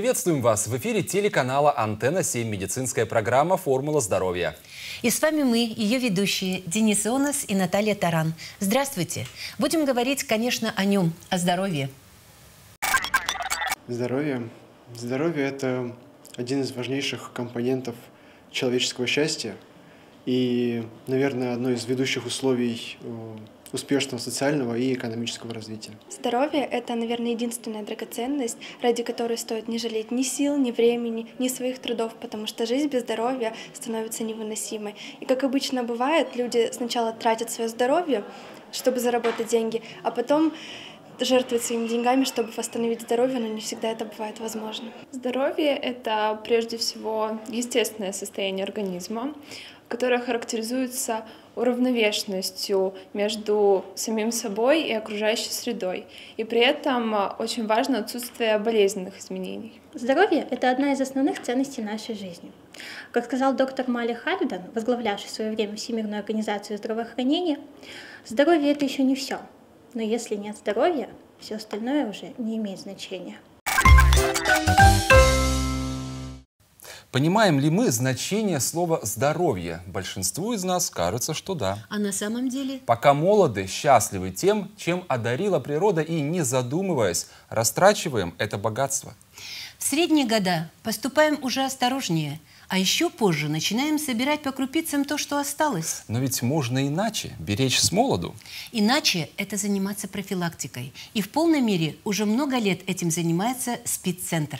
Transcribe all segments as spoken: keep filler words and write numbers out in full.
Приветствуем вас! В эфире телеканала «Антенна семь» медицинская программа «Формула здоровья». И с вами мы, ее ведущие, Денис Ионас и Наталья Таран. Здравствуйте! Будем говорить, конечно, о нем, о здоровье. Здоровье. Здоровье – это один из важнейших компонентов человеческого счастья и, наверное, одно из ведущих условий успешного социального и экономического развития. Здоровье – это, наверное, единственная драгоценность, ради которой стоит не жалеть ни сил, ни времени, ни своих трудов, потому что жизнь без здоровья становится невыносимой. И, как обычно бывает, люди сначала тратят свое здоровье, чтобы заработать деньги, а потом жертвовать своими деньгами, чтобы восстановить здоровье, но не всегда это бывает возможно. Здоровье – это прежде всего естественное состояние организма, которое характеризуется уравновешенностью между самим собой и окружающей средой. И при этом очень важно отсутствие болезненных изменений. Здоровье – это одна из основных ценностей нашей жизни. Как сказал доктор Мали Халидан, возглавлявший в свое время Всемирную организацию здравоохранения, здоровье – это еще не все. Но если нет здоровья, все остальное уже не имеет значения. Понимаем ли мы значение слова «здоровье»? Большинству из нас кажется, что да. А на самом деле? Пока молоды, счастливы тем, чем одарила природа, и, не задумываясь, растрачиваем это богатство. В средние года поступаем уже осторожнее, а еще позже начинаем собирать по крупицам то, что осталось. Но ведь можно иначе, беречь с молоду. Иначе это заниматься профилактикой. И в полной мере уже много лет этим занимается СПИД-центр.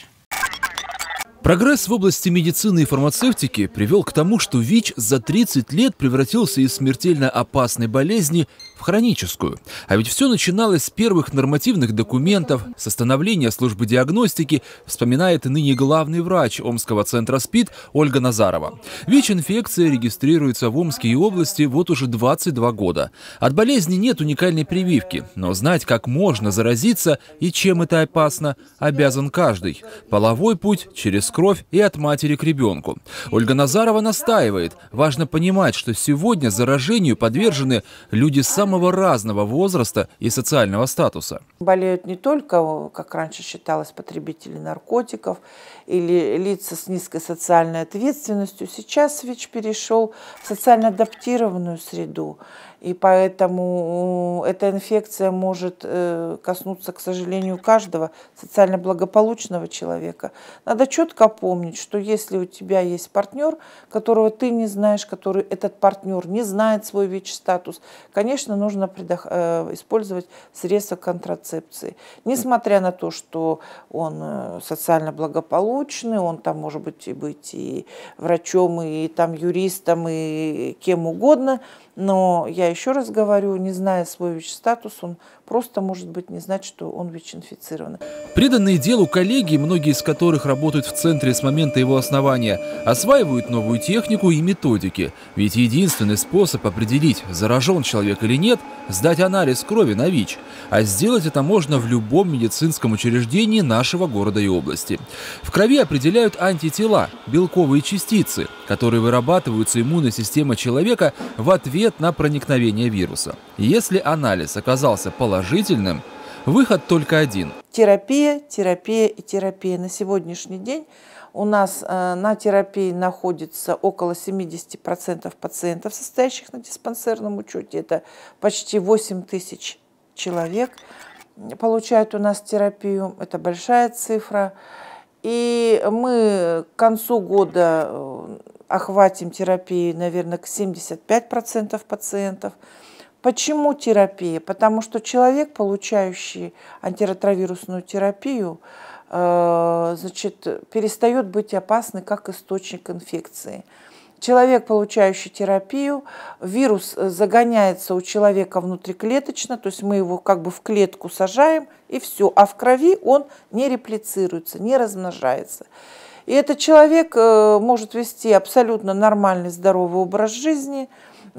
Прогресс в области медицины и фармацевтики привел к тому, что ВИЧ за тридцать лет превратился из смертельно опасной болезни в хроническую. А ведь все начиналось с первых нормативных документов, с становления службы диагностики, вспоминает ныне главный врач Омского центра СПИД Ольга Назарова. ВИЧ-инфекция регистрируется в Омске и области вот уже двадцать два года. От болезни нет уникальной прививки, но знать, как можно заразиться и чем это опасно, обязан каждый. Половой путь через кровь и от матери к ребенку. Ольга Назарова настаивает, важно понимать, что сегодня заражению подвержены люди самого разного возраста и социального статуса. Болеют не только, как раньше считалось, потребители наркотиков или лица с низкой социальной ответственностью. Сейчас ВИЧ перешел в социально адаптированную среду. И поэтому эта инфекция может коснуться, к сожалению, каждого социально благополучного человека. Надо четко помнить, что если у тебя есть партнер, которого ты не знаешь, который этот партнер не знает свой ВИЧ-статус, конечно, нужно предох... использовать средства контрацепции. Несмотря на то, что он социально благополучный, он там может быть и, быть и врачом, и там юристом, и кем угодно, но я еще раз говорю, не зная свой ВИЧ-статус, он просто может быть не знать, что он ВИЧ-инфицирован. Преданные делу коллеги, многие из которых работают в центре с момента его основания, осваивают новую технику и методики. Ведь единственный способ определить, заражен человек или нет, сдать анализ крови на ВИЧ. А сделать это можно в любом медицинском учреждении нашего города и области. В крови определяют антитела, белковые частицы, которые вырабатываются иммунной системой человека в ответ на проникновение вируса. Если анализ оказался положительным, выход только один. Терапия, терапия и терапия. На сегодняшний день у нас э, на терапии находится около семидесяти процентов пациентов, состоящих на диспансерном учете. Это почти восемь тысяч человек получают у нас терапию. Это большая цифра. И мы к концу года охватим терапией, наверное, к семидесяти пяти процентам пациентов. Почему терапия? Потому что человек, получающий антиретровирусную терапию, э, значит, перестает быть опасным как источник инфекции. Человек, получающий терапию, вирус загоняется у человека внутриклеточно, то есть мы его как бы в клетку сажаем, и все. А в крови он не реплицируется, не размножается. И этот человек может вести абсолютно нормальный, здоровый образ жизни,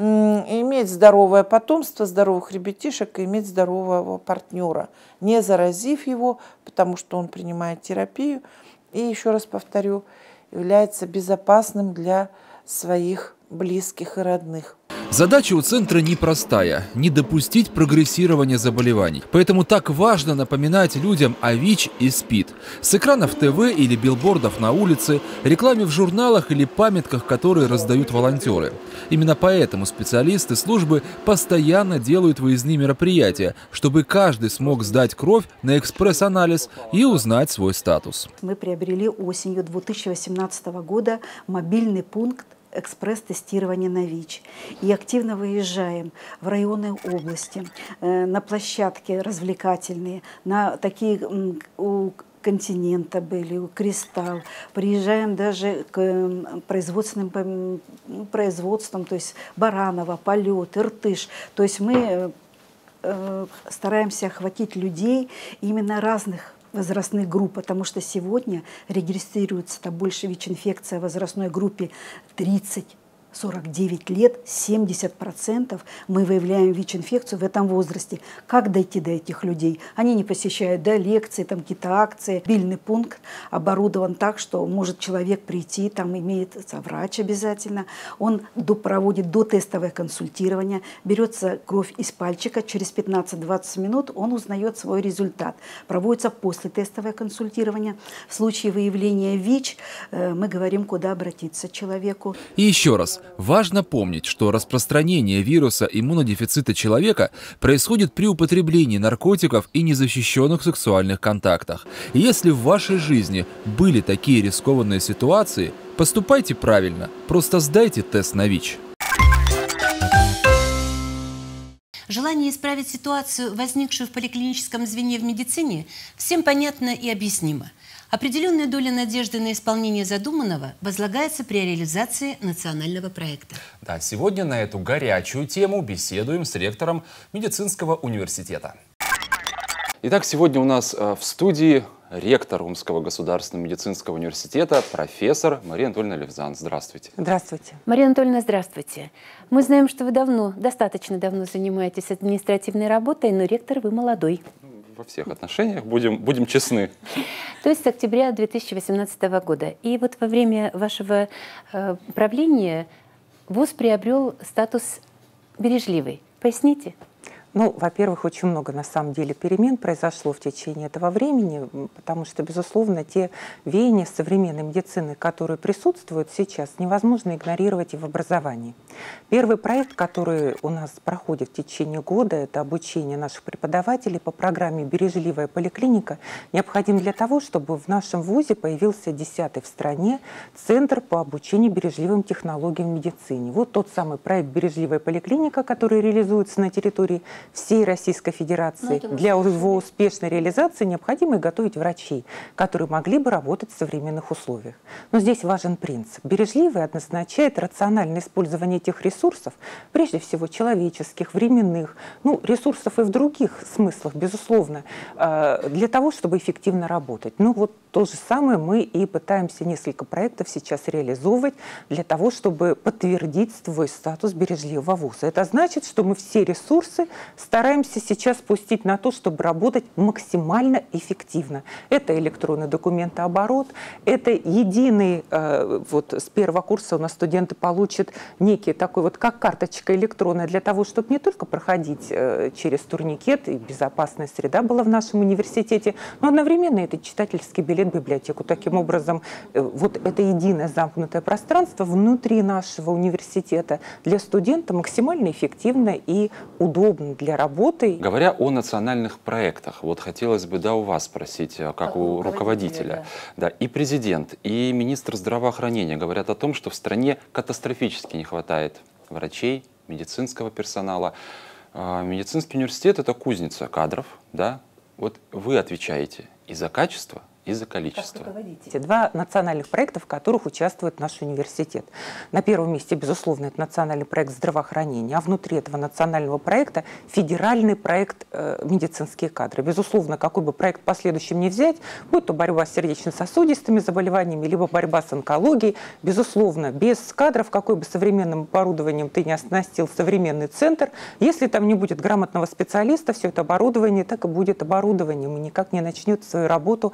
иметь здоровое потомство, здоровых ребятишек и иметь здорового партнера, не заразив его, потому что он принимает терапию и, еще раз повторю, является безопасным для своих близких и родных. Задача у центра непростая – не допустить прогрессирования заболеваний. Поэтому так важно напоминать людям о ВИЧ и СПИД. С экранов ТВ или билбордов на улице, рекламе в журналах или памятках, которые раздают волонтеры. Именно поэтому специалисты службы постоянно делают выездные мероприятия, чтобы каждый смог сдать кровь на экспресс-анализ и узнать свой статус. Мы приобрели осенью две тысячи восемнадцатого года мобильный пункт экспресс-тестирования на ВИЧ. И активно выезжаем в районы области, на площадки развлекательные, на такие у «Континента» были, у «Кристалл». Приезжаем даже к производственным производствам, то есть Бараново, Полет, Иртыш. То есть мы стараемся охватить людей именно разных возрастных групп, потому что сегодня регистрируется больше ВИЧ-инфекция в возрастной группе тридцать сорок девять лет, семьдесят процентов мы выявляем ВИЧ-инфекцию в этом возрасте. Как дойти до этих людей? Они не посещают да, лекции, там какие-то акции. Мобильный пункт оборудован так, что может человек прийти, там имеет врач обязательно. Он до, проводит дотестовое консультирование, берется кровь из пальчика, через пятнадцать-двадцать минут он узнает свой результат. Проводится послетестовое консультирование. В случае выявления ВИЧ э, мы говорим, куда обратиться человеку. И еще раз. Важно помнить, что распространение вируса иммунодефицита человека происходит при употреблении наркотиков и незащищенных сексуальных контактах. И если в вашей жизни были такие рискованные ситуации, поступайте правильно, просто сдайте тест на ВИЧ. Желание исправить ситуацию, возникшую в поликлиническом звене в медицине, всем понятно и объяснимо. Определенная доля надежды на исполнение задуманного возлагается при реализации национального проекта. Да, сегодня на эту горячую тему беседуем с ректором медицинского университета. Итак, сегодня у нас в студии ректор Омского государственного медицинского университета, профессор Мария Анатольевна Левзан. Здравствуйте. Здравствуйте. Мария Анатольевна, здравствуйте. Мы знаем, что вы давно, достаточно давно занимаетесь административной работой, но ректор вы молодой. Во всех отношениях, будем, будем честны. То есть с октября две тысячи восемнадцатого года. И вот во время вашего э, правления ВУЗ приобрел статус бережливый. Поясните? Ну, во-первых, очень много, на самом деле, перемен произошло в течение этого времени, потому что, безусловно, те веяния современной медицины, которые присутствуют сейчас, невозможно игнорировать и в образовании. Первый проект, который у нас проходит в течение года, это обучение наших преподавателей по программе «Бережливая поликлиника», необходим для того, чтобы в нашем ВУЗе появился десятый в стране Центр по обучению бережливым технологиям в медицине. Вот тот самый проект «Бережливая поликлиника», который реализуется на территории всей Российской Федерации. Для его успешной реализации необходимо готовить врачей, которые могли бы работать в современных условиях. Но здесь важен принцип. Бережливый означает рациональное использование тех ресурсов, прежде всего человеческих, временных, ну, ресурсов и в других смыслах, безусловно, для того, чтобы эффективно работать. Ну вот то же самое мы и пытаемся несколько проектов сейчас реализовывать для того, чтобы подтвердить свой статус бережливого вуза. Это значит, что мы все ресурсы стараемся сейчас пустить на то, чтобы работать максимально эффективно. Это электронный документооборот, это единый, э, вот с первого курса у нас студенты получат некий такой вот, как карточка электронная, для того, чтобы не только проходить э, через турникет, и безопасная среда была в нашем университете, но одновременно это читательский билет в библиотеку. Таким образом, э, вот это единое замкнутое пространство внутри нашего университета для студента максимально эффективно и удобно для работы. Говоря о национальных проектах, вот хотелось бы, да, у вас спросить, как, как у руководителя. руководителя да. Да, и президент, и министр здравоохранения говорят о том, что в стране катастрофически не хватает врачей, медицинского персонала. Медицинский университет – это кузница кадров, да? Вот вы отвечаете и за качество, и за количество. Два национальных проекта, в которых участвует наш университет. На первом месте, безусловно, это национальный проект здравоохранения, а внутри этого национального проекта федеральный проект э, медицинские кадры. Безусловно, какой бы проект последующим не взять, будь то борьба с сердечно-сосудистыми заболеваниями, либо борьба с онкологией, безусловно, без кадров, какой бы современным оборудованием ты не оснастил современный центр, если там не будет грамотного специалиста, все это оборудование так и будет оборудованием и никак не начнет свою работу на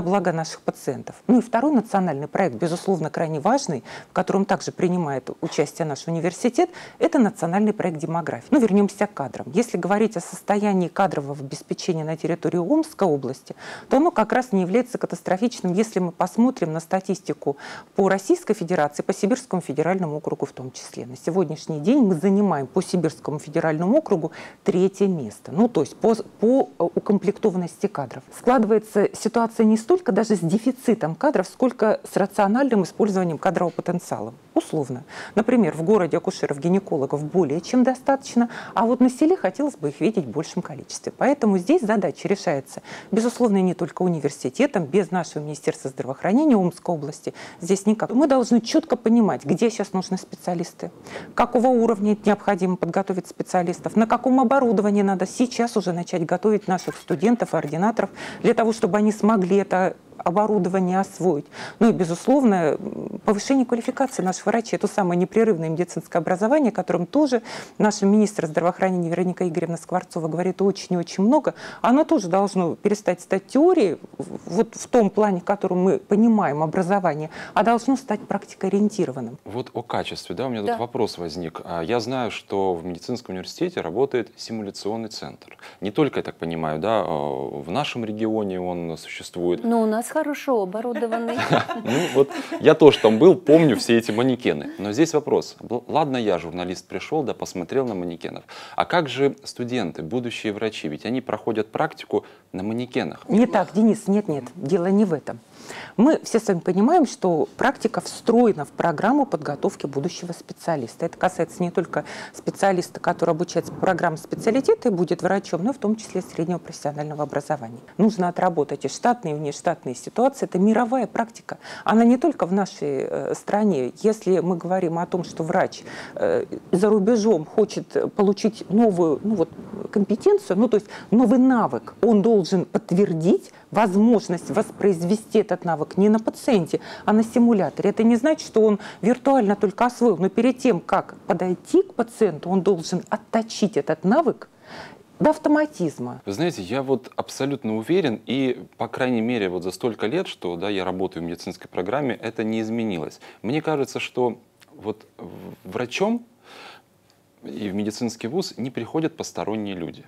благо наших пациентов. Ну и второй национальный проект, безусловно, крайне важный, в котором также принимает участие наш университет, это национальный проект демографии. Ну, вернемся к кадрам. Если говорить о состоянии кадрового обеспечения на территории Омской области, то оно как раз не является катастрофичным, если мы посмотрим на статистику по Российской Федерации, по Сибирскому федеральному округу в том числе. На сегодняшний день мы занимаем по Сибирскому федеральному округу третье место. Ну, то есть по, по укомплектованности кадров. Складывается ситуация не столько даже с дефицитом кадров, сколько с рациональным использованием кадрового потенциала. Условно. Например, в городе акушеров-гинекологов более чем достаточно, а вот на селе хотелось бы их видеть в большем количестве. Поэтому здесь задача решается, безусловно, не только университетом, без нашего Министерства здравоохранения Омской области. Здесь никак. Мы должны четко понимать, где сейчас нужны специалисты, какого уровня необходимо подготовить специалистов, на каком оборудовании надо сейчас уже начать готовить наших студентов и ординаторов для того, чтобы они смогли это оборудование освоить. Ну и, безусловно, повышение квалификации наших врачей. Это самое непрерывное медицинское образование, о котором тоже наш министр здравоохранения Вероника Игоревна Скворцова говорит очень и очень много. Оно тоже должно перестать стать теорией, вот в том плане, в котором мы понимаем образование, а должно стать практикоориентированным. Вот о качестве, да, у меня Да. тут вопрос возник. Я знаю, что в медицинском университете работает симуляционный центр. Не только, я так понимаю, да, в нашем регионе он существует. Но у нас хорошо оборудованный. Ну, вот я тоже там был, помню все эти манекены. Но здесь вопрос. Ладно, я, журналист, пришел, да, посмотрел на манекенов. А как же студенты, будущие врачи? Ведь они проходят практику на манекенах. Не так, Денис, нет-нет, дело не в этом. Мы все с вами понимаем, что практика встроена в программу подготовки будущего специалиста. Это касается не только специалиста, который обучается по программе специалитета и будет врачом, но в том числе среднего профессионального образования. Нужно отработать и штатные, и внештатные ситуации. Это мировая практика. Она не только в нашей э, стране. Если мы говорим о том, что врач э, за рубежом хочет получить новую ну, вот, компетенцию, ну, то есть новый навык, он должен подтвердить возможность воспроизвести этот навык не на пациенте, а на симуляторе. Это не значит, что он виртуально только освоил, но перед тем, как подойти к пациенту, он должен отточить этот навык до автоматизма. Вы знаете, я вот абсолютно уверен, и, по крайней мере, вот за столько лет, что да, я работаю в медицинской программе, это не изменилось. Мне кажется, что вот врачом и в медицинский вуз не приходят посторонние люди.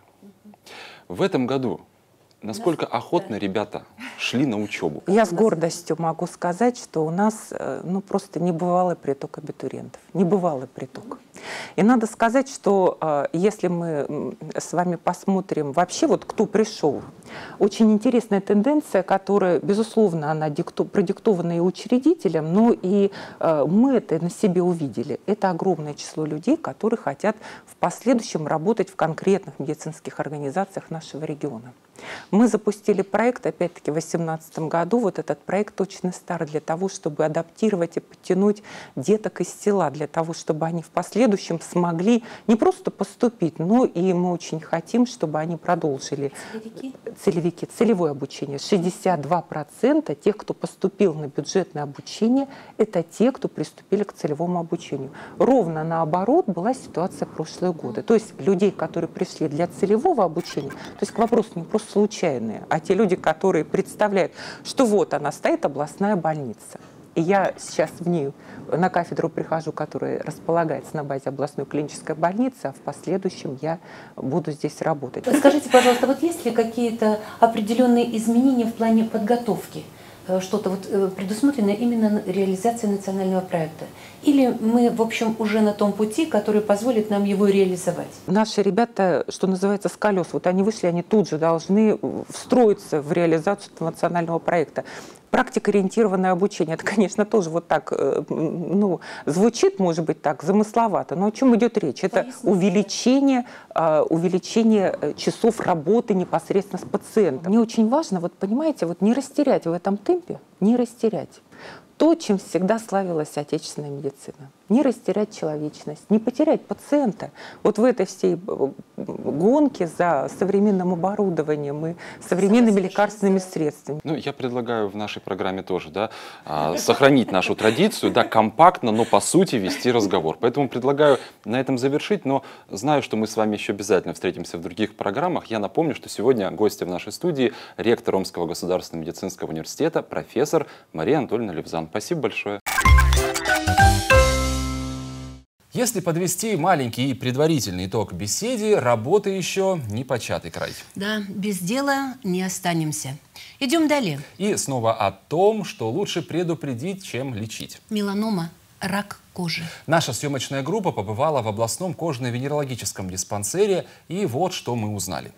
В этом году насколько охотно ребята шли на учебу? Я с гордостью могу сказать, что у нас ну, просто небывалый приток абитуриентов. Небывалый приток. И надо сказать, что если мы с вами посмотрим вообще, вот кто пришел, очень интересная тенденция, которая, безусловно, она дикту, продиктована и учредителем, но и мы это на себе увидели. Это огромное число людей, которые хотят в последующем работать в конкретных медицинских организациях нашего региона. Мы запустили проект, опять-таки, в две тысячи восемнадцатом году. Вот этот проект точно стар для того, чтобы адаптировать и подтянуть деток из села, для того, чтобы они в последующем смогли не просто поступить, но и мы очень хотим, чтобы они продолжили целевики, целевики целевое обучение. шестьдесят два процента тех, кто поступил на бюджетное обучение, это те, кто приступили к целевому обучению. Ровно наоборот была ситуация в прошлые годы. То есть людей, которые пришли для целевого обучения, то есть к вопросу не просто случайные, а те люди, которые представляют, что вот она стоит, областная больница. И я сейчас в ней на кафедру прихожу, которая располагается на базе областной клинической больницы, а в последующем я буду здесь работать. Скажите, пожалуйста, вот есть ли какие-то определенные изменения в плане подготовки? Что-то вот предусмотрено именно реализацией национального проекта? Или мы, в общем, уже на том пути, который позволит нам его реализовать? Наши ребята, что называется, с колес, вот они вышли, они тут же должны встроиться в реализацию национального проекта. Практикоориентированное обучение, это, конечно, тоже вот так, ну, звучит, может быть, так, замысловато, но о чем идет речь? Это увеличение, увеличение часов работы непосредственно с пациентом. Мне очень важно, вот понимаете, вот не растерять в этом темпе, не растерять то, чем всегда славилась отечественная медицина. Не растерять человечность, не потерять пациента. Вот в этой всей гонки за современным оборудованием и современными лекарственными средствами. Ну, я предлагаю в нашей программе тоже, да, сохранить нашу традицию, да, компактно, но по сути вести разговор. Поэтому предлагаю на этом завершить, но знаю, что мы с вами еще обязательно встретимся в других программах. Я напомню, что сегодня гостья в нашей студии ректор Омского государственного медицинского университета, профессор Мария Анатольевна Левзан. Спасибо большое. Если подвести маленький и предварительный итог беседе, работы еще не початый край. Да, без дела не останемся. Идем далее. И снова о том, что лучше предупредить, чем лечить. Меланома – рак кожи. Наша съемочная группа побывала в областном кожно-венерологическом диспансере, и вот что мы узнали.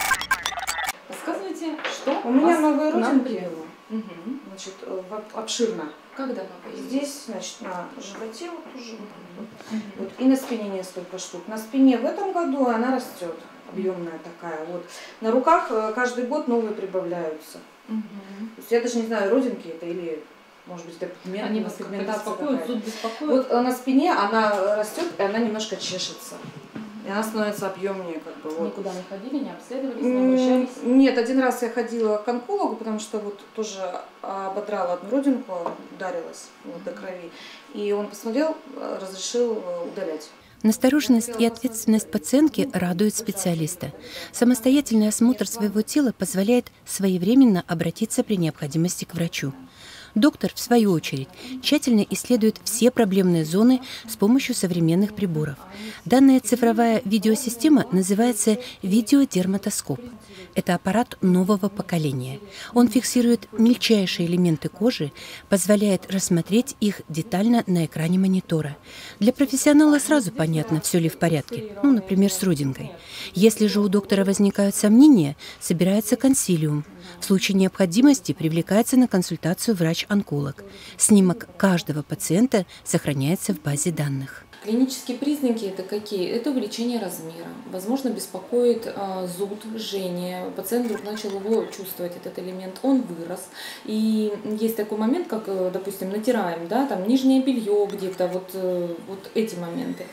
Рассказывайте, что у меня новые родинки. Угу. Значит, обширно. Когда вы здесь, значит, на животе вот уже. Угу. Вот, и на спине несколько штук. На спине в этом году она растет, объемная такая. Вот. На руках каждый год новые прибавляются. Угу. То есть я даже не знаю, родинки это или, может быть, это пигмент, они вас как-то беспокоят, зуд беспокоит? Вот на спине она растет, и она немножко чешется. И она становится объемнее, как бы. Вот. Никуда не ходили, не обследовались, не обращались? Нет, один раз я ходила к онкологу, потому что вот тоже ободрала одну родинку, ударилась вот, до крови. И он посмотрел, разрешил удалять. Настороженность и ответственность пациентки радуют специалиста. Самостоятельный осмотр своего тела позволяет своевременно обратиться при необходимости к врачу. Доктор, в свою очередь, тщательно исследует все проблемные зоны с помощью современных приборов. Данная цифровая видеосистема называется видеодерматоскоп. Это аппарат нового поколения. Он фиксирует мельчайшие элементы кожи, позволяет рассмотреть их детально на экране монитора. Для профессионала сразу понятно, все ли в порядке, ну, например, с родинкой. Если же у доктора возникают сомнения, собирается консилиум. В случае необходимости привлекается на консультацию врач-онколог. Снимок каждого пациента сохраняется в базе данных. Клинические признаки это какие? Это увеличение размера. Возможно, беспокоит э, зуд, жжение. Пациент вдруг начал его чувствовать, этот элемент. Он вырос. И есть такой момент, как, э, допустим, натираем, да, там нижнее белье где-то, вот, э, вот эти моменты.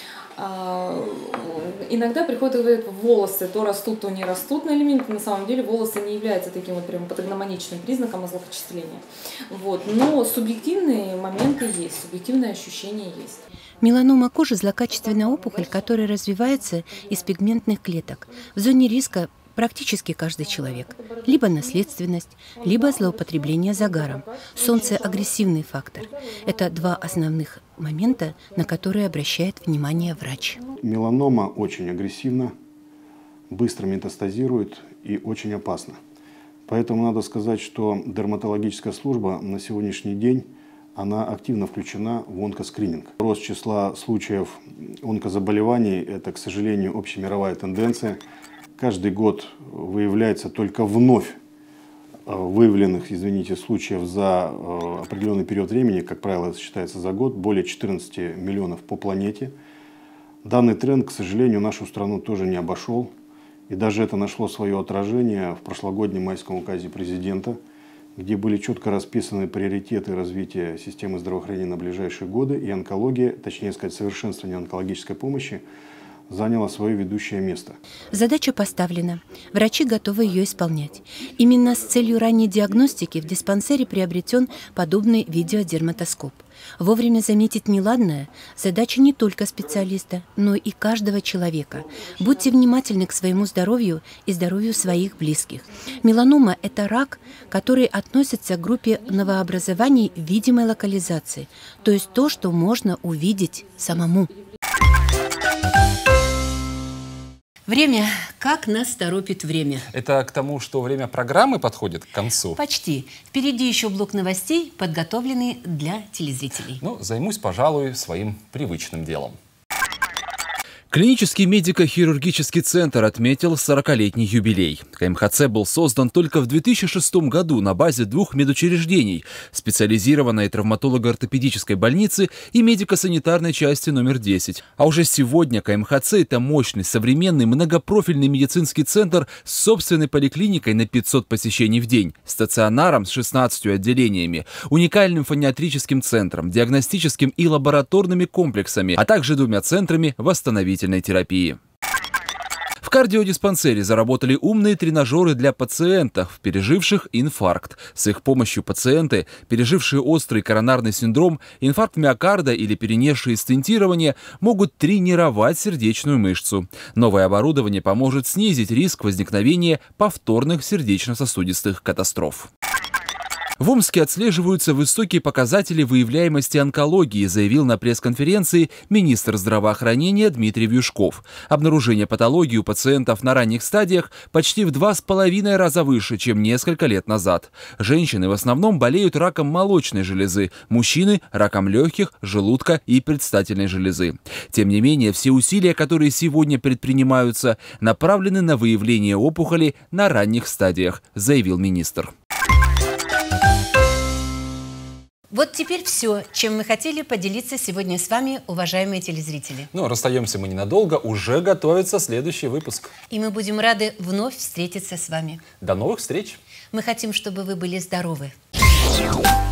А, иногда приходят и говорят, волосы то растут, то не растут на элементе. На самом деле волосы не являются таким вот прям патогномоничным признаком злокочисления. Вот. Но субъективные моменты есть, субъективные ощущения есть. Меланома кожи – злокачественная опухоль, которая развивается из пигментных клеток. В зоне риска практически каждый человек. Либо наследственность, либо злоупотребление загаром. Солнце – агрессивный фактор. Это два основных момента, на которые обращает внимание врач. Меланома очень агрессивна, быстро метастазирует и очень опасна. Поэтому надо сказать, что дерматологическая служба на сегодняшний день она активно включена в онкоскрининг. Рост числа случаев онкозаболеваний – это, к сожалению, общемировая тенденция. Каждый год выявляется только вновь выявленных, извините, случаев за определенный период времени, как правило, это считается за год, более четырнадцати миллионов по планете. Данный тренд, к сожалению, нашу страну тоже не обошел. И даже это нашло свое отражение в прошлогоднем майском указе президента, где были четко расписаны приоритеты развития системы здравоохранения на ближайшие годы, и онкология, точнее сказать, совершенствование онкологической помощи, заняла свое ведущее место. Задача поставлена. Врачи готовы ее исполнять. Именно с целью ранней диагностики в диспансере приобретен подобный видеодерматоскоп. Вовремя заметить неладное – задача не только специалиста, но и каждого человека. Будьте внимательны к своему здоровью и здоровью своих близких. Меланома – это рак, который относится к группе новообразований видимой локализации, то есть то, что можно увидеть самому. Время. Как нас торопит время? Это к тому, что время программы подходит к концу? Почти. Впереди еще блок новостей, подготовленный для телезрителей. Ну, займусь, пожалуй, своим привычным делом. Клинический медико-хирургический центр отметил сорокалетний юбилей. КМХЦ был создан только в две тысячи шестом году на базе двух медучреждений – специализированной травматолого-ортопедической больницы и медико-санитарной части номер десять. А уже сегодня КМХЦ – это мощный, современный, многопрофильный медицинский центр с собственной поликлиникой на пятьсот посещений в день, стационаром с шестнадцатью отделениями, уникальным фониатрическим центром, диагностическим и лабораторными комплексами, а также двумя центрами восстановительной терапии. кардиодиспансере заработали умные тренажеры для пациентов, переживших инфаркт. С их помощью пациенты, пережившие острый коронарный синдром, инфаркт миокарда или перенесшие стентирование, могут тренировать сердечную мышцу. Новое оборудование поможет снизить риск возникновения повторных сердечно-сосудистых катастроф. В Омске отслеживаются высокие показатели выявляемости онкологии, заявил на пресс-конференции министр здравоохранения Дмитрий Вьюшков. Обнаружение патологии у пациентов на ранних стадиях почти в два с половиной раза выше, чем несколько лет назад. Женщины в основном болеют раком молочной железы, мужчины – раком легких, желудка и предстательной железы. Тем не менее, все усилия, которые сегодня предпринимаются, направлены на выявление опухолей на ранних стадиях, заявил министр. Вот теперь все, чем мы хотели поделиться сегодня с вами, уважаемые телезрители. Ну, расстаемся мы ненадолго, уже готовится следующий выпуск. И мы будем рады вновь встретиться с вами. До новых встреч! Мы хотим, чтобы вы были здоровы.